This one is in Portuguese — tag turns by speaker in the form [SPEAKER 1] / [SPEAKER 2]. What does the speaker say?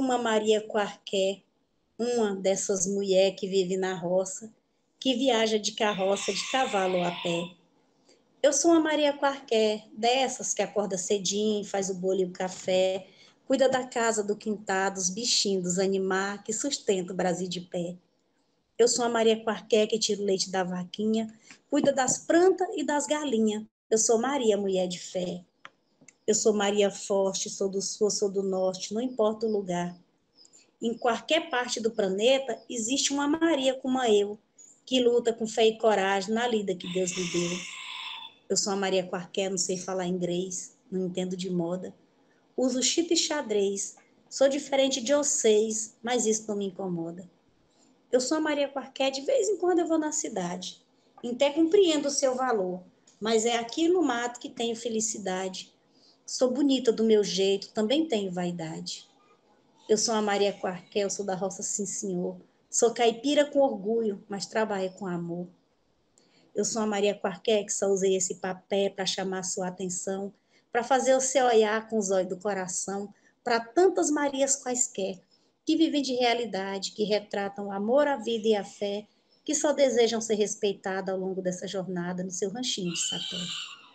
[SPEAKER 1] uma Maria qualquer, uma dessas mulheres que vive na roça, que viaja de carroça, de cavalo ou a pé. Eu sou uma Maria qualquer, dessas que acorda cedinho, faz o bolo e o café, cuida da casa, do quintal, dos bichinhos, dos animais, que sustenta o Brasil de pé. Eu sou uma Maria qualquer que tira o leite da vaquinha, cuida das plantas e das galinhas. Eu sou Maria, mulher de fé. Eu sou Maria forte, sou do sul, sou do norte, não importa o lugar. Em qualquer parte do planeta existe uma Maria como eu, que luta com fé e coragem na lida que Deus lhe deu. Eu sou uma Maria qualquer, não sei falar inglês, não entendo de moda. Uso chip e xadrez, sou diferente de vocês, mas isso não me incomoda. Eu sou a Maria qualquer, de vez em quando eu vou na cidade. Até compreendo o seu valor, mas é aqui no mato que tenho felicidade. Sou bonita do meu jeito, também tenho vaidade. Eu sou a Maria qualquer, eu sou da roça, sim senhor. Sou caipira com orgulho, mas trabalho com amor. Eu sou a Maria qualquer que só usei esse papel para chamar sua atenção, para fazer você olhar com os olhos do coração, para tantas Marias quaisquer, que vivem de realidade, que retratam o amor, a vida e a fé, que só desejam ser respeitadas ao longo dessa jornada no seu ranchinho de sapé.